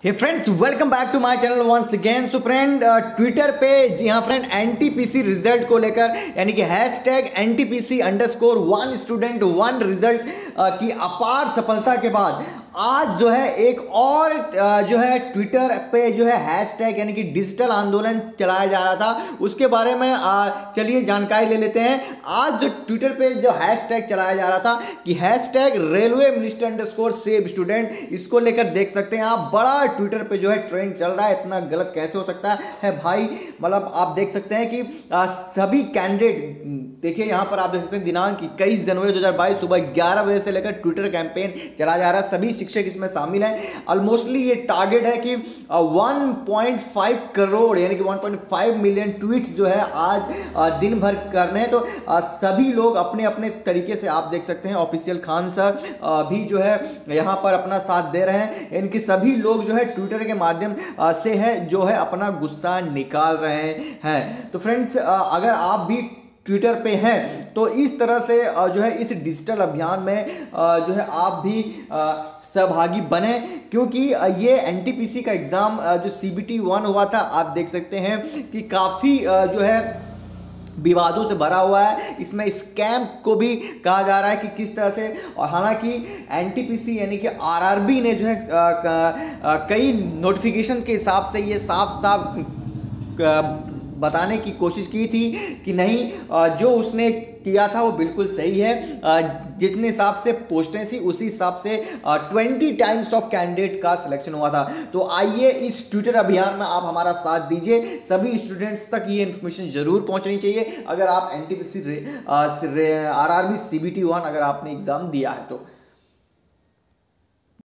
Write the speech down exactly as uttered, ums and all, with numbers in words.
Hey friends, welcome back to my channel once again. So friend, Twitter पे जी हाँ friend, NTPC result को लेकर यानी कि hashtag NTPC underscore one student one result की अपार सफलता के बाद आज जो है एक और जो है ट्विटर पे जो है हैशटैग यानी कि डिजिटल आंदोलन चलाया जा रहा था, उसके बारे में चलिए जानकारी ले लेते हैं। आज जो ट्विटर पे जो हैशटैग चलाया जा रहा था कि hashtag railway minister underscore save student, इसको लेकर देख सकते हैं आप, बड़ा ट्विटर पे जो है ट्रेंड चल रहा है। इतना गलत कैसे हो सकता है भाई? मतलब आप देख सकते हैं कि आ, सभी कैंडिडेट, देखिए यहाँ पर आप देख सकते हैं दिनांक इक्कीस जनवरी दो हज़ार बाईस सुबह ग्यारह बजे से लेकर ट्विटर कैंपेन चला जा रहा है। सभी शिक्षक इसमें शामिल हैं। ऑलमोस्टली ये टारगेट है कि वन पॉइंट फाइव करोड़ यानी कि one point five million tweets जो है आज दिन भर करने हैं। तो सभी लोग अपने अपने तरीके से आप देख सकते हैं, ऑफिशियल खान सर भी जो है यहाँ पर अपना साथ दे रहे हैं। इनके सभी लोग जो है ट्विटर के माध्यम से है जो है अपना गुस्सा निकाल रहे हैं। तो फ्रेंड्स, अगर आप भी ट्विटर पे हैं तो इस तरह से जो है इस डिजिटल अभियान में जो है आप भी सहभागी बने, क्योंकि ये एनटीपीसी का एग्ज़ाम जो सीबीटी वन हुआ था, आप देख सकते हैं कि काफ़ी जो है विवादों से भरा हुआ है। इसमें स्कैम को भी कहा जा रहा है कि किस तरह से, और हालांकि एनटीपीसी यानी कि आरआरबी ने जो है कई नोटिफिकेशन के हिसाब से ये साफ साफ बताने की कोशिश की थी कि नहीं, जो उसने किया था वो बिल्कुल सही है। जितने हिसाब से पोस्टें थी उसी हिसाब से ट्वेंटी टाइम्स ऑफ कैंडिडेट का सिलेक्शन हुआ था। तो आइए इस ट्विटर अभियान में आप हमारा साथ दीजिए। सभी स्टूडेंट्स तक ये इन्फॉर्मेशन जरूर पहुंचनी चाहिए अगर आप एनटीपीसी आरआरबी सीबीटी वन अगर आपने एग्जाम दिया है तो।